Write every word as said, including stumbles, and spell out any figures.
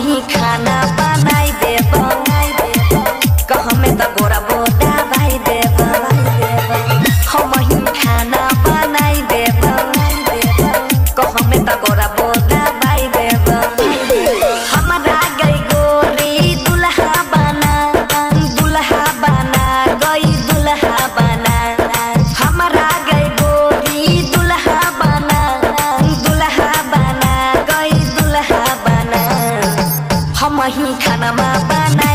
ही खाना बनाई देब कहमे त गोरा बोदा भाई देब हम ही खाना बनाई देब कहमे त गोरा बोदा भाई देब हमरा गई गोरी दुल्हा बना दुल्हा बना गई दुल्हा बना हमरा गई गोरी दुल्हा बना दुल्हा बना गई दुल्हा बना हम ही खाना बना